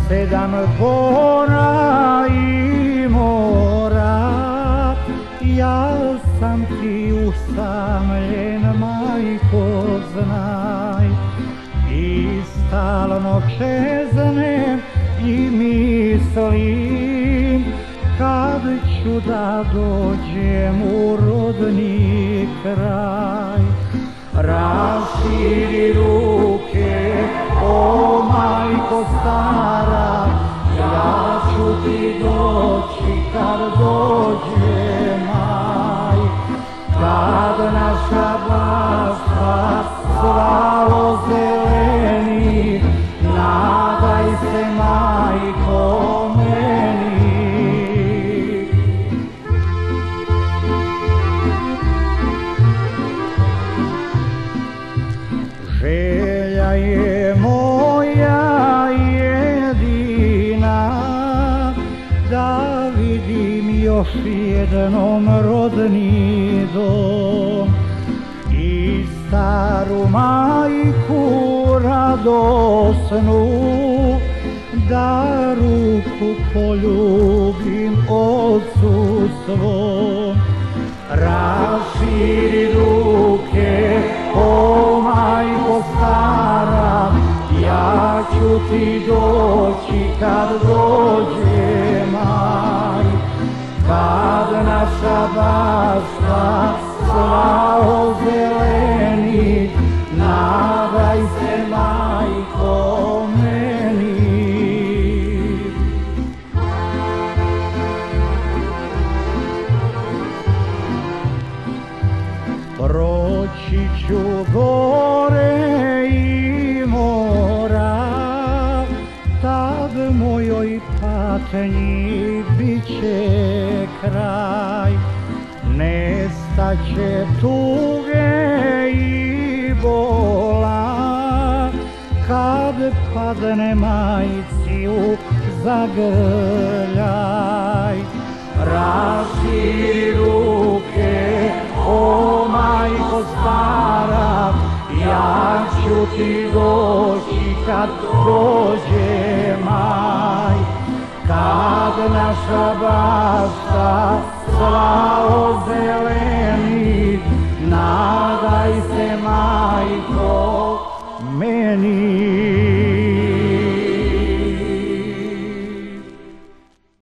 7 gora i mora, ja sam ti usamljen, majko, znaj. I stalno čeznem i mislim, kad ću da dođem u rodni kraj. Raširi ruke, o majko stara, ja ću ti doći kad dođe maj. Kad naša bašta sva ozeleni, nadaj se, majko, meni. Želja je moja jedina, da vidim još jednom rodni dom i staru majku radosnu, da ruku poljubim ocu svom. Raširi ruke, o majko stara, ja ću ti doći kad dođe maj. Kad naša bašta sva ozeleni, nadaj se, majko, meni. Proći ću gore i mora, tad mojoj patnji bit će kraj. Nestaće tuge i bola, kad padne majci u zagrljaj. Raširi ruke, o majko stara, ja ću ti doći kad dođe maj. Kad naša bašta sva ozeleni, nadaj se, majko, meni.